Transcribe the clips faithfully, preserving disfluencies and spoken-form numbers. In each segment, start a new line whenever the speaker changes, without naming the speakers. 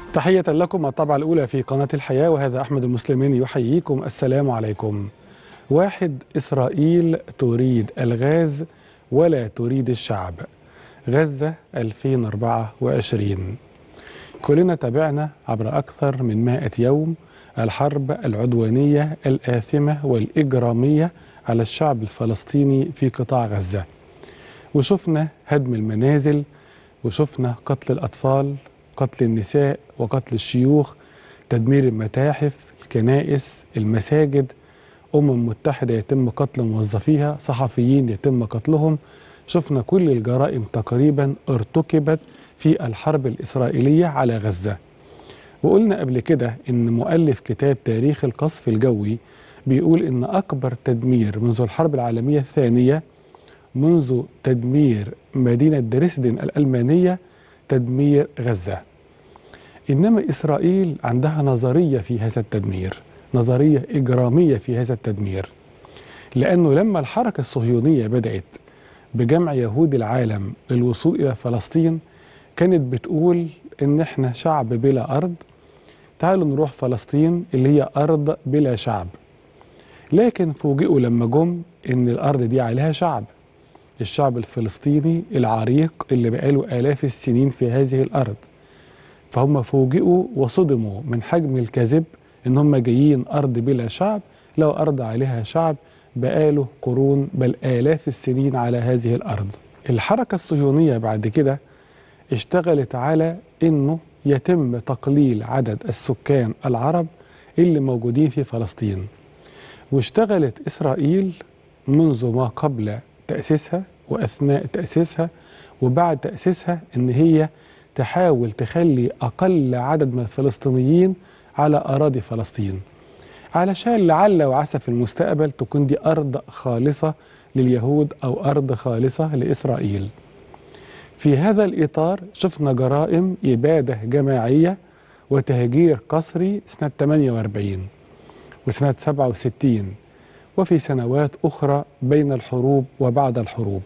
تحية لكم الطبعة الأولى في قناة الحياة، وهذا أحمد المسلمين يحييكم. السلام عليكم. واحد، إسرائيل تريد الغاز ولا تريد الشعب. غزة ألفين وأربعة وعشرين. كلنا تابعنا عبر أكثر من مائة يوم الحرب العدوانية الآثمة والإجرامية على الشعب الفلسطيني في قطاع غزة، وشفنا هدم المنازل، وشفنا قتل الأطفال، قتل النساء وقتل الشيوخ، تدمير المتاحف، الكنائس، المساجد، أمم متحدة يتم قتل موظفيها، صحفيين يتم قتلهم. شفنا كل الجرائم تقريبا ارتكبت في الحرب الإسرائيلية على غزة. وقلنا قبل كده إن مؤلف كتاب تاريخ القصف الجوي بيقول إن أكبر تدمير منذ الحرب العالمية الثانية، منذ تدمير مدينة دريسدن الألمانية، تدمير غزة. إنما إسرائيل عندها نظرية في هذا التدمير، نظرية إجرامية في هذا التدمير، لأنه لما الحركة الصهيونية بدأت بجمع يهود العالم الوصول إلى فلسطين، كانت بتقول إن إحنا شعب بلا أرض، تعالوا نروح فلسطين اللي هي أرض بلا شعب. لكن فوجئوا لما جم إن الأرض دي عليها شعب، الشعب الفلسطيني العريق اللي بقاله آلاف السنين في هذه الأرض. فهم فوجئوا وصدموا من حجم الكذب إن هم جايين أرض بلا شعب، لو أرض عليها شعب بقاله قرون بل آلاف السنين على هذه الأرض. الحركة الصهيونية بعد كده اشتغلت على إنه يتم تقليل عدد السكان العرب اللي موجودين في فلسطين، واشتغلت إسرائيل منذ ما قبل تأسيسها وأثناء تأسيسها وبعد تأسيسها إن هي تحاول تخلي أقل عدد من الفلسطينيين على أراضي فلسطين، علشان لعل وعسى في المستقبل تكون دي أرض خالصة لليهود أو أرض خالصة لإسرائيل. في هذا الإطار شفنا جرائم إبادة جماعية وتهجير قسري سنة ثمانية وأربعين وسنة سبعة وستين وفي سنوات أخرى بين الحروب وبعد الحروب.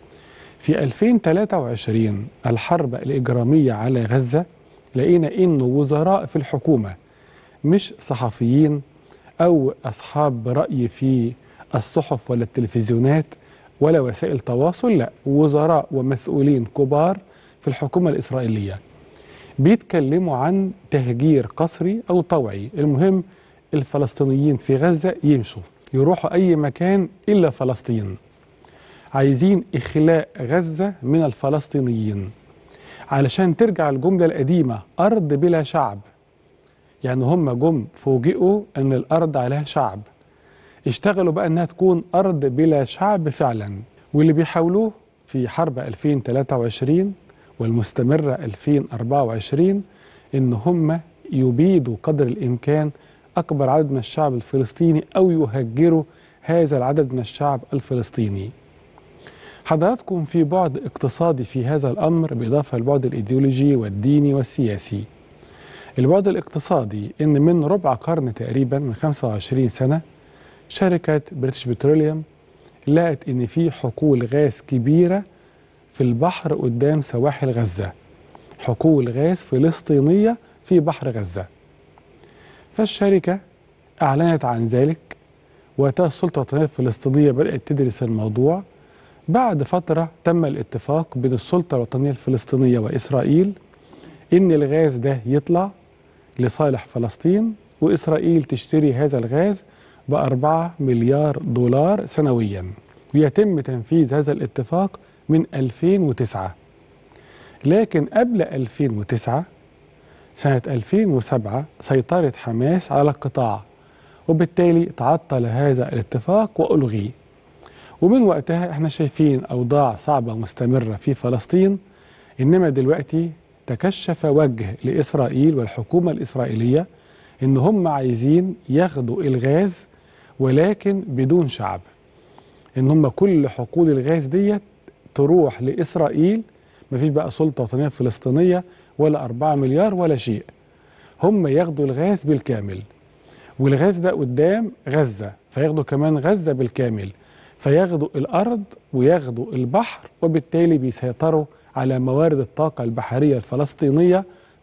في ألفين وثلاثة وعشرين الحرب الإجرامية على غزة، لقينا إنه وزراء في الحكومة، مش صحفيين أو أصحاب رأي في الصحف ولا التلفزيونات ولا وسائل تواصل، لا، وزراء ومسؤولين كبار في الحكومة الإسرائيلية بيتكلموا عن تهجير قسري أو طوعي. المهم الفلسطينيين في غزة يمشوا يروحوا أي مكان إلا فلسطين، عايزين إخلاء غزة من الفلسطينيين علشان ترجع الجملة القديمة أرض بلا شعب. يعني هم جم فوجئوا أن الأرض عليها شعب، اشتغلوا بقى أنها تكون أرض بلا شعب فعلا. واللي بيحاولوه في حرب ألفين وثلاثة وعشرين والمستمرة ألفين وأربعة وعشرين إن هم يبيدوا قدر الإمكان أكبر عدد من الشعب الفلسطيني أو يهجروا هذا العدد من الشعب الفلسطيني. حضراتكم في بعد اقتصادي في هذا الأمر بالإضافة للبعد الإيديولوجي والديني والسياسي. البعد الاقتصادي إن من ربع قرن تقريبا، من خمسة وعشرين سنة، شركة بريتش بتروليوم لقت إن في حقول غاز كبيرة في البحر قدام سواحل غزة، حقول غاز فلسطينية في بحر غزة. فالشركة أعلنت عن ذلك، وقتها السلطة الوطنية الفلسطينية بدأت تدرس الموضوع. بعد فترة تم الاتفاق بين السلطة الوطنية الفلسطينية وإسرائيل إن الغاز ده يطلع لصالح فلسطين، وإسرائيل تشتري هذا الغاز بأربعة مليار دولار سنويا، ويتم تنفيذ هذا الاتفاق من ألفين وتسعة. لكن قبل ألفين وتسعة سنة ألفين وسبعة سيطرت حماس على القطاع، وبالتالي تعطل هذا الاتفاق وألغي. ومن وقتها احنا شايفين أوضاع صعبة مستمرة في فلسطين. إنما دلوقتي تكشف وجه لإسرائيل والحكومة الإسرائيلية إن هم عايزين ياخدوا الغاز ولكن بدون شعب، إن هم كل حقول الغاز ديت تروح لإسرائيل، مفيش بقى سلطة وطنية فلسطينية ولا أربعة مليار ولا شيء، هم ياخدوا الغاز بالكامل. والغاز ده قدام غزة، فياخدوا كمان غزة بالكامل، فياخدوا الأرض وياخدوا البحر، وبالتالي بيسيطروا على موارد الطاقة البحرية الفلسطينية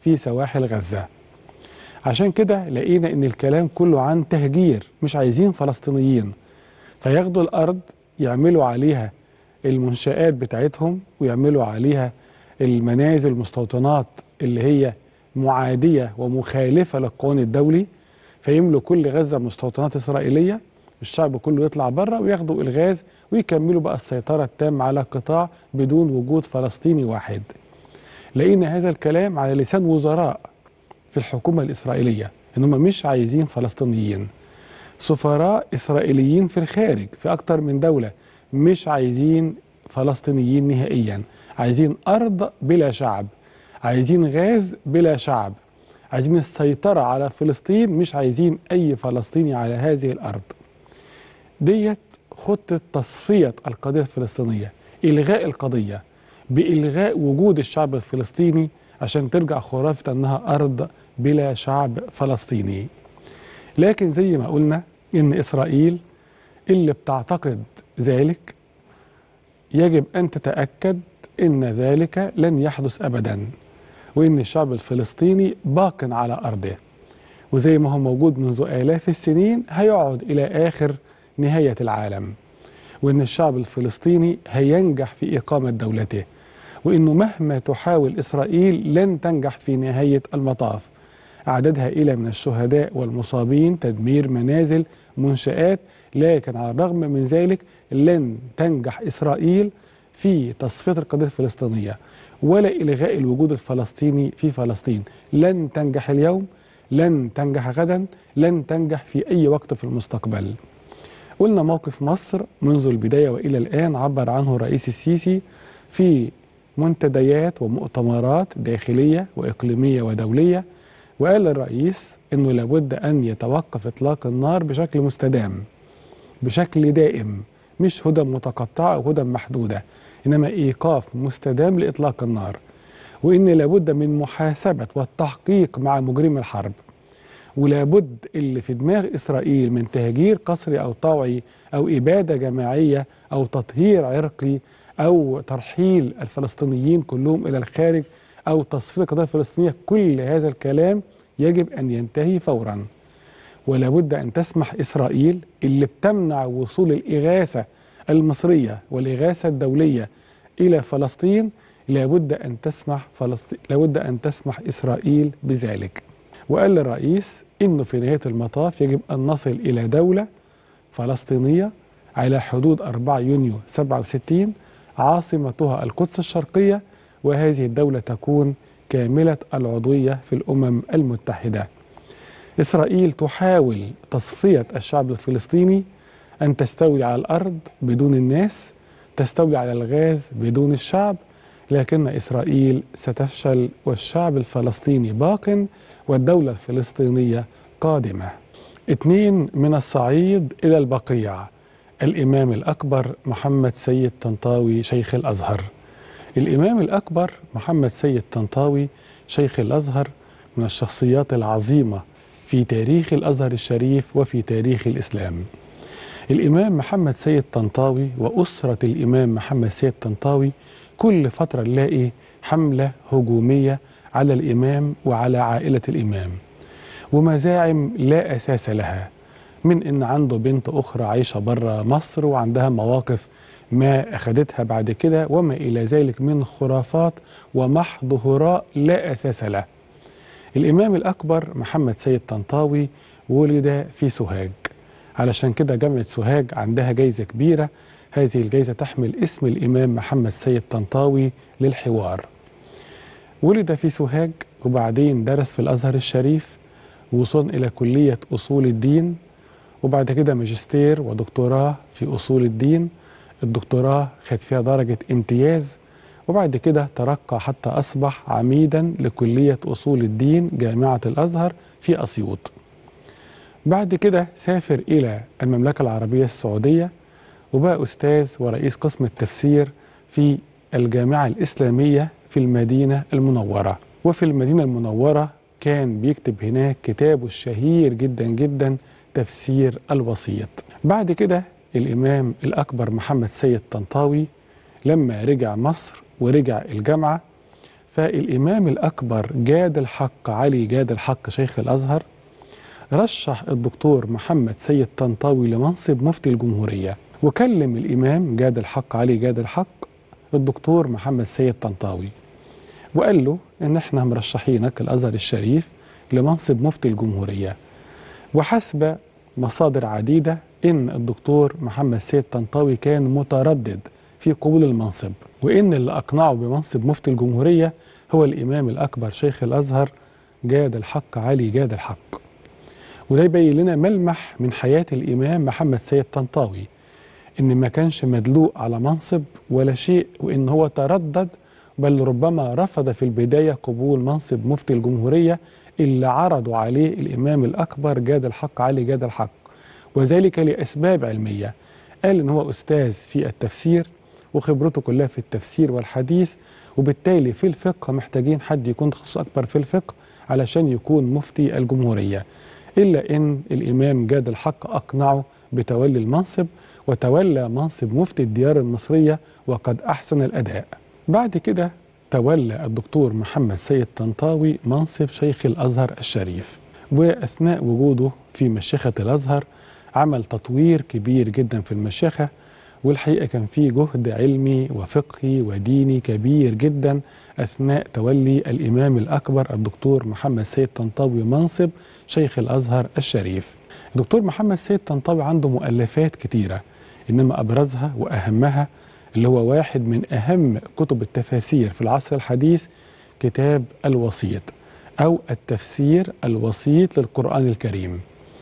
في سواحل غزة. عشان كده لقينا إن الكلام كله عن تهجير، مش عايزين فلسطينيين، فياخدوا الأرض يعملوا عليها المنشآت بتاعتهم ويعملوا عليها المنازل المستوطنات اللي هي معادية ومخالفة للقانون الدولي، فيملوا كل غزة مستوطنات إسرائيلية، الشعب كله يطلع بره وياخدوا الغاز ويكملوا بقى السيطرة التامة على القطاع بدون وجود فلسطيني واحد. لقينا هذا الكلام على لسان وزراء في الحكومة الإسرائيلية، إنهم مش عايزين فلسطينيين. سفراء إسرائيليين في الخارج في أكتر من دولة مش عايزين فلسطينيين نهائيا، عايزين أرض بلا شعب، عايزين غاز بلا شعب، عايزين السيطرة على فلسطين، مش عايزين أي فلسطيني على هذه الأرض. ديت خطة تصفية القضية الفلسطينية، إلغاء القضية بإلغاء وجود الشعب الفلسطيني عشان ترجع خرافة أنها أرض بلا شعب فلسطيني. لكن زي ما قلنا إن إسرائيل اللي بتعتقد ذلك يجب أن تتأكد إن ذلك لن يحدث أبدا، وإن الشعب الفلسطيني باق على أرضه، وزي ما هو موجود منذ آلاف السنين هيقعد إلى آخر نهاية العالم، وإن الشعب الفلسطيني هينجح في إقامة دولته، وإنه مهما تحاول إسرائيل لن تنجح في نهاية المطاف. أعداد هائلة من الشهداء والمصابين، تدمير منازل، منشآت، لكن على الرغم من ذلك لن تنجح إسرائيل في تصفية القضية الفلسطينية ولا إلغاء الوجود الفلسطيني في فلسطين. لن تنجح اليوم، لن تنجح غدا، لن تنجح في أي وقت في المستقبل. قلنا موقف مصر منذ البداية وإلى الآن عبر عنه الرئيس السيسي في منتديات ومؤتمرات داخلية وإقليمية ودولية، وقال الرئيس أنه لابد أن يتوقف إطلاق النار بشكل مستدام، بشكل دائم، مش هدى متقطعة أو هدى محدودة، إنما إيقاف مستدام لإطلاق النار، وإن لابد من محاسبة والتحقيق مع مجرمي الحرب، ولابد اللي في دماغ إسرائيل من تهجير قسري أو طوعي أو إبادة جماعية أو تطهير عرقي أو ترحيل الفلسطينيين كلهم إلى الخارج أو تصفية القضية الفلسطينية، كل هذا الكلام يجب أن ينتهي فورا. ولابد أن تسمح إسرائيل اللي بتمنع وصول الإغاثة المصرية والإغاثة الدولية إلى فلسطين، لابد أن تسمح فلسطين لابد أن تسمح إسرائيل بذلك. وقال الرئيس إنه في نهاية المطاف يجب أن نصل إلى دولة فلسطينية على حدود أربعة يونيو سبعة وستين عاصمتها القدس الشرقية، وهذه الدولة تكون كاملة العضوية في الأمم المتحدة. إسرائيل تحاول تصفية الشعب الفلسطيني، أن تستولي على الأرض بدون الناس، تستولي على الغاز بدون الشعب، لكن إسرائيل ستفشل والشعب الفلسطيني باق والدولة الفلسطينية قادمة. اثنين من الصعيد إلى البقيع، الإمام الأكبر محمد سيد طنطاوي شيخ الأزهر. الإمام الأكبر محمد سيد طنطاوي شيخ الأزهر من الشخصيات العظيمة في تاريخ الأزهر الشريف وفي تاريخ الإسلام. الإمام محمد سيد طنطاوي وأسرة الإمام محمد سيد طنطاوي كل فترة نلاقي حملة هجومية على الإمام وعلى عائلة الإمام، ومزاعم لا أساس لها، من إن عنده بنت أخرى عايشة برا مصر وعندها مواقف ما أخدتها بعد كده وما إلى ذلك من خرافات ومحض هراء لا أساس له. الإمام الأكبر محمد سيد طنطاوي ولد في سوهاج، علشان كده جامعة سوهاج عندها جايزة كبيرة، هذه الجايزة تحمل اسم الإمام محمد سيد طنطاوي للحوار. ولد في سوهاج وبعدين درس في الأزهر الشريف، وصل إلى كلية أصول الدين، وبعد كده ماجستير ودكتوراه في أصول الدين. الدكتوراه خد فيها درجة امتياز، وبعد كده ترقى حتى أصبح عميدا لكلية أصول الدين جامعة الأزهر في أسيوط. بعد كده سافر إلى المملكة العربية السعودية وبقى أستاذ ورئيس قسم التفسير في الجامعة الإسلامية في المدينة المنورة. وفي المدينة المنورة كان بيكتب هناك كتابه الشهير جدا جدا تفسير الوسيط. بعد كده الإمام الأكبر محمد سيد طنطاوي لما رجع مصر ورجع الجامعة، فالإمام الأكبر جاد الحق علي جاد الحق شيخ الأزهر رشح الدكتور محمد سيد طنطاوي لمنصب مفتي الجمهورية، وكلم الإمام جاد الحق علي جاد الحق الدكتور محمد سيد طنطاوي وقال له إن احنا مرشحينك الأزهر الشريف لمنصب مفتي الجمهورية. وحسب مصادر عديدة إن الدكتور محمد سيد طنطاوي كان متردد في قبول المنصب، وإن اللي أقنعه بمنصب مفتي الجمهورية هو الإمام الأكبر شيخ الأزهر جاد الحق علي جاد الحق. وده يبين لنا ملمح من حياة الإمام محمد سيد طنطاوي، إن ما كانش مدلوق على منصب ولا شيء، وإن هو تردد بل ربما رفض في البداية قبول منصب مفتي الجمهورية اللي عرضوا عليه الإمام الأكبر جاد الحق علي جاد الحق، وذلك لأسباب علمية. قال إن هو أستاذ في التفسير وخبرته كلها في التفسير والحديث، وبالتالي في الفقه محتاجين حد يكون تخصصه أكبر في الفقه علشان يكون مفتي الجمهورية. إلا إن الإمام جاد الحق أقنعه بتولي المنصب، وتولى منصب مفتي الديار المصرية وقد أحسن الأداء. بعد كده تولى الدكتور محمد سيد طنطاوي منصب شيخ الأزهر الشريف، وأثناء وجوده في مشيخة الأزهر عمل تطوير كبير جدا في المشيخة، والحقيقة كان فيه جهد علمي وفقهي وديني كبير جدا أثناء تولي الإمام الأكبر الدكتور محمد سيد طنطاوي منصب شيخ الأزهر الشريف. الدكتور محمد سيد طنطاوي عنده مؤلفات كتيرة، إنما أبرزها وأهمها اللي هو واحد من أهم كتب التفاسير في العصر الحديث كتاب الوسيط أو التفسير الوسيط للقرآن الكريم.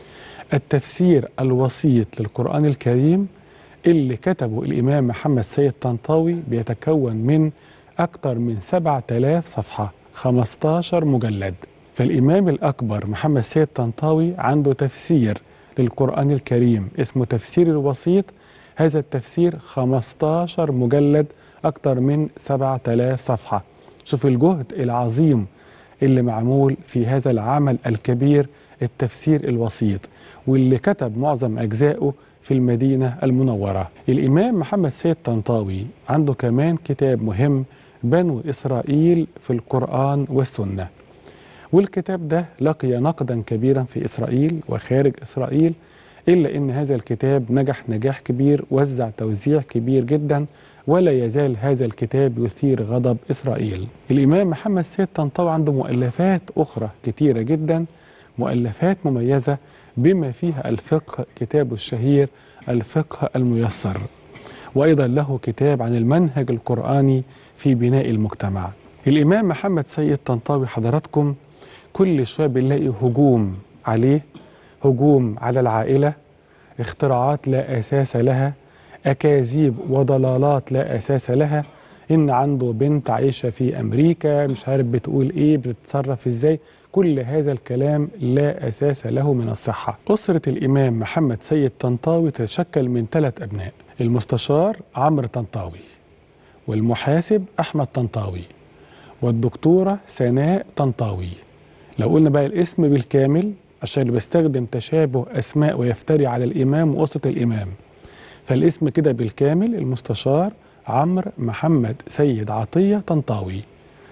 التفسير الوسيط للقرآن الكريم اللي كتبه الإمام محمد سيد طنطاوي بيتكون من أكثر من سبعة آلاف صفحة، خمستاشر مجلد. فالإمام الأكبر محمد سيد طنطاوي عنده تفسير للقرآن الكريم اسمه تفسير الوسيط. هذا التفسير خمستاشر مجلد، أكثر من سبعة آلاف صفحة. شوف الجهد العظيم اللي معمول في هذا العمل الكبير التفسير الوسيط، واللي كتب معظم أجزائه في المدينة المنورة. الإمام محمد سيد طنطاوي عنده كمان كتاب مهم بنو إسرائيل في القرآن والسنة، والكتاب ده لقي نقدا كبيرا في إسرائيل وخارج إسرائيل، إلا أن هذا الكتاب نجح نجاح كبير، وزع توزيع كبير جدا، ولا يزال هذا الكتاب يثير غضب إسرائيل. الإمام محمد سيد طنطاوي عنده مؤلفات أخرى كتيرة جدا، مؤلفات مميزة بما فيها الفقه، كتابه الشهير الفقه الميسر، وأيضا له كتاب عن المنهج القرآني في بناء المجتمع. الإمام محمد سيد طنطاوي حضراتكم كل شوية بنلاقي هجوم عليه، هجوم على العائلة، اختراعات لا أساس لها، أكاذيب وضلالات لا أساس لها، إن عنده بنت عايشة في أمريكا مش عارف بتقول إيه بتتصرف إزاي. كل هذا الكلام لا أساس له من الصحة. أسرة الإمام محمد سيد طنطاوي تتشكل من ثلاث أبناء: المستشار عمرو طنطاوي، والمحاسب أحمد طنطاوي، والدكتورة سناء طنطاوي. لو قلنا بقى الاسم بالكامل عشان اللي بيستخدم تشابه أسماء ويفتري على الإمام وأسرة الإمام، فالاسم كده بالكامل المستشار عمرو محمد سيد عطية طنطاوي،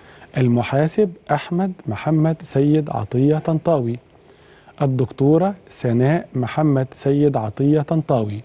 المحاسب أحمد محمد سيد عطية طنطاوي، الدكتورة سناء محمد سيد عطية طنطاوي.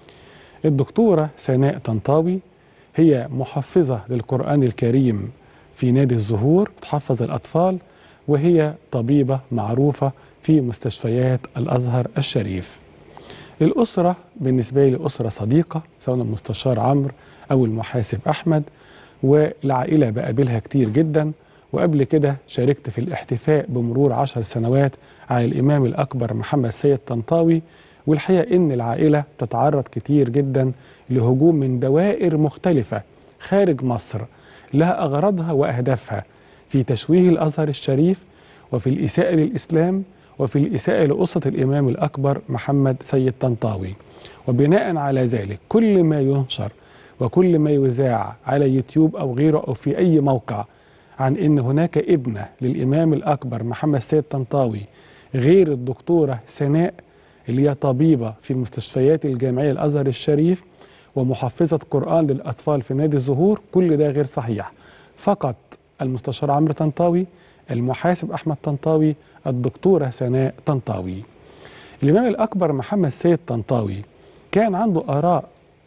الدكتورة سناء طنطاوي هي محفظة للقرآن الكريم في نادي الزهور، تحفظ الأطفال، وهي طبيبة معروفة في مستشفيات الأزهر الشريف. الأسرة بالنسبة لي أسرة صديقة، سواء المستشار عمرو أو المحاسب أحمد، والعائلة بقابلها كتير جدا. وقبل كده شاركت في الاحتفاء بمرور عشر سنوات على الإمام الأكبر محمد سيد طنطاوي، والحقيقة إن العائلة تتعرض كتير جدا لهجوم من دوائر مختلفة خارج مصر لها أغراضها وأهدافها في تشويه الأزهر الشريف، وفي الإساءة للإسلام، وفي الإساءة لأسرة الإمام الأكبر محمد سيد طنطاوي. وبناء على ذلك كل ما ينشر وكل ما يذاع على يوتيوب أو غيره أو في أي موقع عن إن هناك ابنة للإمام الأكبر محمد سيد طنطاوي غير الدكتورة سناء اللي هي طبيبة في المستشفيات الجامعية الأزهر الشريف ومحفظة قرآن للأطفال في نادي الزهور، كل ده غير صحيح. فقط المستشار عمرو طنطاوي، المحاسب أحمد طنطاوي، الدكتورة سناء طنطاوي. الإمام الأكبر محمد سيد طنطاوي كان عنده آراء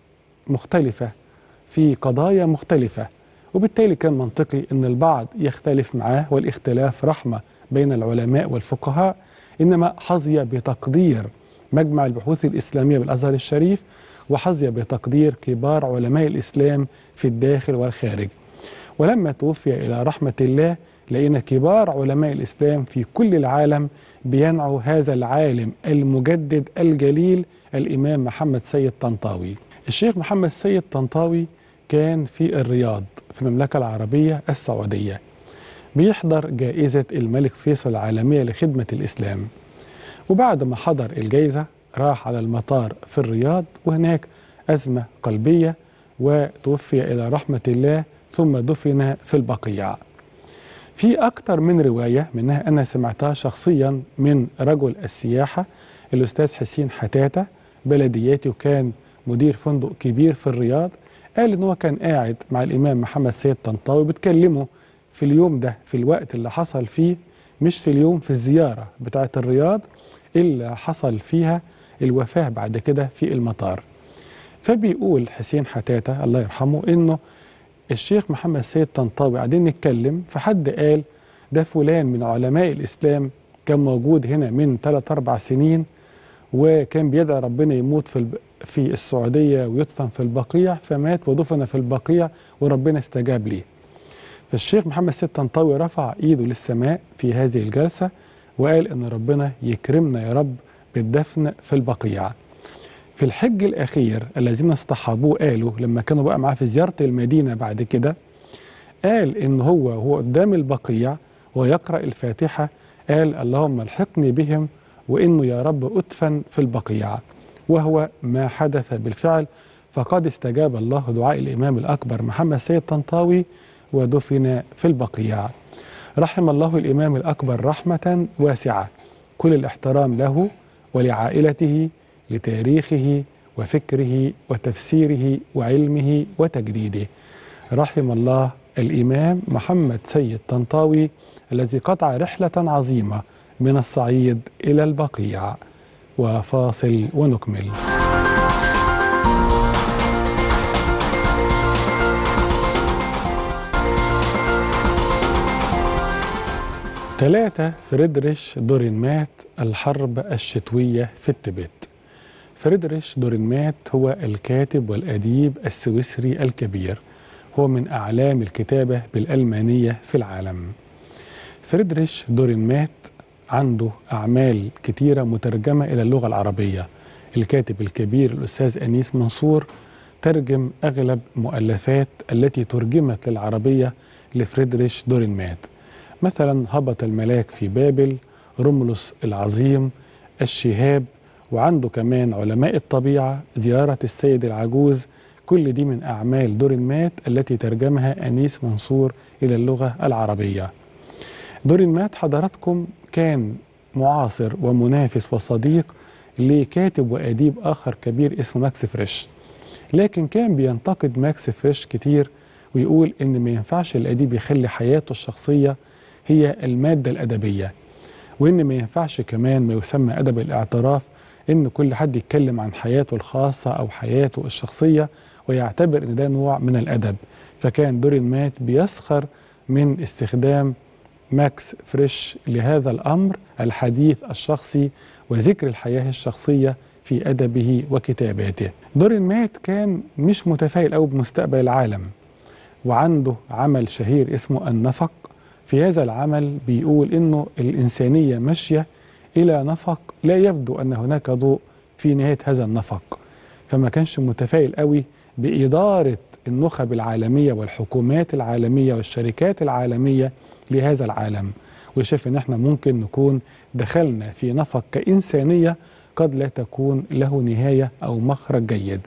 مختلفة في قضايا مختلفة، وبالتالي كان منطقي أن البعض يختلف معاه، والاختلاف رحمة بين العلماء والفقهاء، إنما حظي بتقدير مجمع البحوث الإسلامية بالأزهر الشريف، وحظي بتقدير كبار علماء الإسلام في الداخل والخارج. ولما توفي إلى رحمة الله لقينا كبار علماء الإسلام في كل العالم بينعوا هذا العالم المجدد الجليل الإمام محمد سيد طنطاوي. الشيخ محمد سيد طنطاوي كان في الرياض في المملكة العربية السعودية بيحضر جائزة الملك فيصل العالمية لخدمة الإسلام، وبعد ما حضر الجائزة راح على المطار في الرياض، وهناك أزمة قلبية وتوفي إلى رحمة الله، ثم دفن في البقيع. في أكتر من رواية، منها أنا سمعتها شخصيا من رجل السياحة الأستاذ حسين حتاتة بلدياتي، وكان مدير فندق كبير في الرياض، قال إن هو كان قاعد مع الإمام محمد سيد طنطاوي بتكلمه في اليوم ده، في الوقت اللي حصل فيه، مش في اليوم في الزيارة بتاعة الرياض اللي حصل فيها الوفاة بعد كده في المطار. فبيقول حسين حتاتة الله يرحمه إنه الشيخ محمد سيد طنطاوي قاعدين نتكلم، فحد قال ده فلان من علماء الإسلام كان موجود هنا من ثلاث أربع سنين، وكان بيدعي ربنا يموت في في السعودية ويدفن في البقيع، فمات ودفن في البقيع وربنا استجاب ليه. فالشيخ محمد سيد طنطاوي رفع ايده للسماء في هذه الجلسة وقال ان ربنا يكرمنا يا رب بالدفن في البقيع. في الحج الأخير الذين اصطحبوه قالوا لما كانوا بقى معاه في زيارة المدينة بعد كده، قال إن هو هو قدام البقيع ويقرأ الفاتحة قال اللهم الحقني بهم وإنه يا رب أدفن في البقيع، وهو ما حدث بالفعل، فقد استجاب الله دعاء الإمام الأكبر محمد سيد طنطاوي ودفن في البقيع. رحم الله الإمام الأكبر رحمة واسعة، كل الاحترام له ولعائلته لتاريخه وفكره وتفسيره وعلمه وتجديده. رحم الله الإمام محمد سيد طنطاوي الذي قطع رحلة عظيمة من الصعيد إلى البقيع. وفاصل ونكمل. ثلاثة فريدريش دورينمات، الحرب الشتوية في التبت. فريدريش دورينمات هو الكاتب والأديب السويسري الكبير، هو من أعلام الكتابة بالألمانية في العالم. فريدريش دورينمات عنده أعمال كتيرة مترجمة إلى اللغة العربية. الكاتب الكبير الأستاذ أنيس منصور ترجم أغلب مؤلفات التي ترجمت للعربية لفريدريش دورينمات، مثلا هبط الملاك في بابل، رومولوس العظيم، الشهاب، وعنده كمان علماء الطبيعة، زيارة السيد العجوز. كل دي من أعمال دورينمات التي ترجمها أنيس منصور إلى اللغة العربية. دورينمات حضراتكم كان معاصر ومنافس وصديق لكاتب وأديب آخر كبير اسمه ماكس فريش، لكن كان بينتقد ماكس فريش كتير ويقول إن ما ينفعش الأديب يخلي حياته الشخصية هي المادة الأدبية، وإن ما ينفعش كمان ما يسمى أدب الاعتراف إن كل حد يتكلم عن حياته الخاصة أو حياته الشخصية ويعتبر إن ده نوع من الأدب. فكان دورينمات بيسخر من استخدام ماكس فريش لهذا الأمر الحديث الشخصي وذكر الحياة الشخصية في أدبه وكتاباته. دورينمات كان مش متفائل أوي بمستقبل العالم، وعنده عمل شهير اسمه النفق. في هذا العمل بيقول إنه الإنسانية ماشية إلى نفق لا يبدو أن هناك ضوء في نهاية هذا النفق، فما كانش متفائل قوي بإدارة النخب العالمية والحكومات العالمية والشركات العالمية لهذا العالم، وشاف إن احنا ممكن نكون دخلنا في نفق كإنسانية قد لا تكون له نهاية أو مخرج جيد.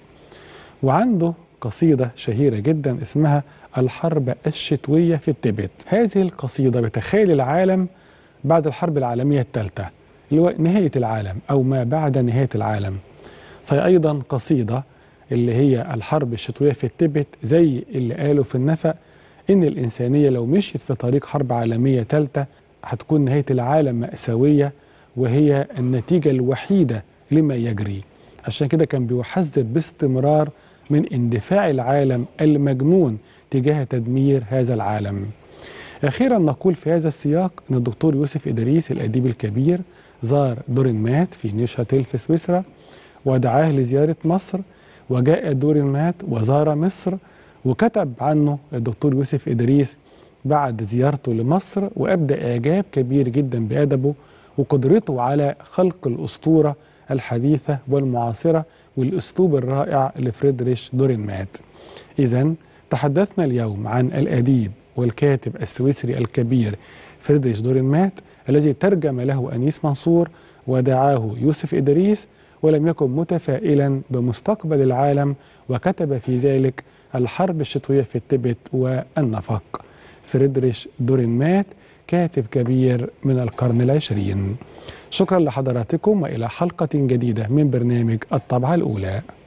وعنده قصيدة شهيرة جدا اسمها الحرب الشتوية في التبت. هذه القصيدة بتخيل العالم بعد الحرب العالمية الثالثة اللي هو نهاية العالم أو ما بعد نهاية العالم. فهي أيضا قصيدة اللي هي الحرب الشتوية في التبت زي اللي قالوا في النفق إن الإنسانية لو مشيت في طريق حرب عالمية ثالثة هتكون نهاية العالم مأساوية، وهي النتيجة الوحيدة لما يجري. عشان كده كان بيحذر باستمرار من اندفاع العالم المجنون تجاه تدمير هذا العالم. أخيرا نقول في هذا السياق أن الدكتور يوسف إدريس الأديب الكبير زار دورنمات في نيوشاتيل في سويسرا ودعاه لزيارة مصر، وجاء دورنمات وزار مصر، وكتب عنه الدكتور يوسف إدريس بعد زيارته لمصر وأبدأ إعجاب كبير جدا بأدبه وقدرته على خلق الأسطورة الحديثة والمعاصرة والأسلوب الرائع لفريدريش دورنمات. إذن تحدثنا اليوم عن الأديب والكاتب السويسري الكبير فريدريش دورنمات الذي ترجم له أنيس منصور ودعاه يوسف إدريس، ولم يكن متفائلا بمستقبل العالم وكتب في ذلك الحرب الشتوية في التبت والنفق. فريدريش دورنمات كاتب كبير من القرن العشرين. شكرا لحضراتكم وإلى حلقة جديدة من برنامج الطبعة الأولى.